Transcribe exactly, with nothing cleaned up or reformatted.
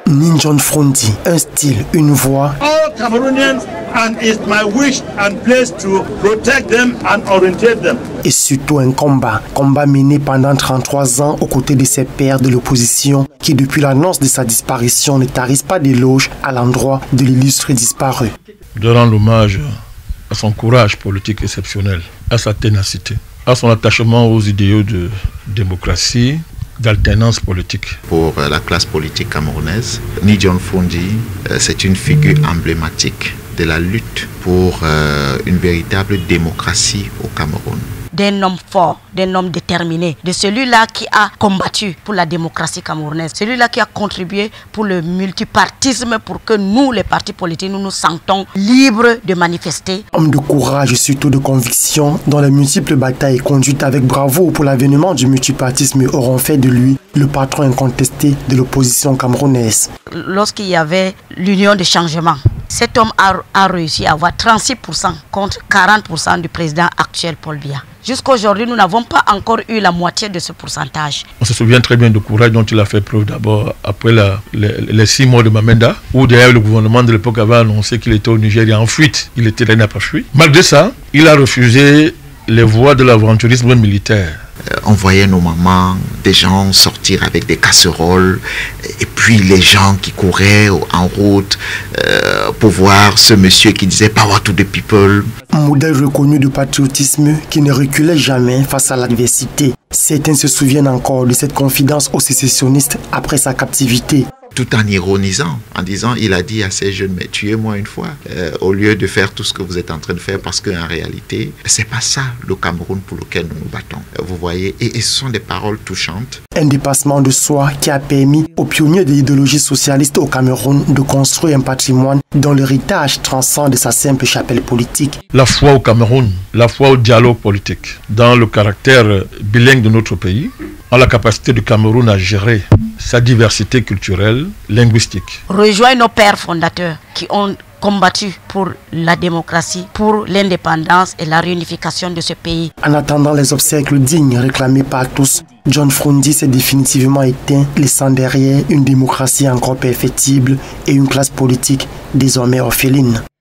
Nin John Frondi, un style, une voix. All Cameroonians, and it's my wish and place to protect them and orientate them. Et surtout un combat, combat mené pendant trente-trois ans aux côtés de ses pairs de l'opposition qui depuis l'annonce de sa disparition ne tarissent pas d'éloges à l'endroit de l'illustre disparu. Je rends l'hommage à son courage politique exceptionnel, à sa ténacité, à son attachement aux idéaux de démocratie, d'alternance politique. Pour la classe politique camerounaise, Nin John Frondi, c'est une figure emblématique de la lutte pour euh, une véritable démocratie au Cameroun. D'un homme fort, d'un homme déterminé, de celui-là qui a combattu pour la démocratie camerounaise, celui-là qui a contribué pour le multipartisme, pour que nous, les partis politiques, nous nous sentons libres de manifester. Homme de courage et surtout de conviction, dont les multiples batailles conduites avec bravoure pour l'avènement du multipartisme auront fait de lui le patron incontesté de l'opposition camerounaise. Lorsqu'il y avait l'union de changement, cet homme a, a réussi à avoir trente-six pour cent contre quarante pour cent du président actuel Paul Biya. Jusqu'à aujourd'hui, nous n'avons pas encore eu la moitié de ce pourcentage. On se souvient très bien du courage dont il a fait preuve d'abord après la, les, les six mois de Bamenda, où d'ailleurs le gouvernement de l'époque avait annoncé qu'il était au Nigeria en fuite. Il était là, il n'a pas fui. Malgré ça, il a refusé les voies de l'aventurisme militaire. On voyait nos mamans, des gens sortir avec des casseroles, et puis les gens qui couraient en route euh, pour voir ce monsieur qui disait Power to the people. Un modèle reconnu de patriotisme qui ne reculait jamais face à l'adversité. Certains se souviennent encore de cette confidence aux sécessionnistes après sa captivité. Tout en ironisant, en disant, il a dit à ces jeunes, mais tuez-moi une fois, euh, au lieu de faire tout ce que vous êtes en train de faire, parce qu'en réalité, c'est pas ça le Cameroun pour lequel nous nous battons. Vous voyez, et, et ce sont des paroles touchantes. Un dépassement de soi qui a permis aux pionniers de l'idéologie socialiste au Cameroun de construire un patrimoine dont l'héritage transcende sa simple chapelle politique. La foi au Cameroun, la foi au dialogue politique, dans le caractère bilingue de notre pays, en la capacité du Cameroun à gérer sa diversité culturelle, linguistique. Rejoignez nos pères fondateurs qui ont combattu pour la démocratie, pour l'indépendance et la réunification de ce pays. En attendant les obsèques dignes réclamés par tous, John Frondi s'est définitivement éteint, laissant derrière une démocratie encore perfectible et une classe politique désormais orpheline.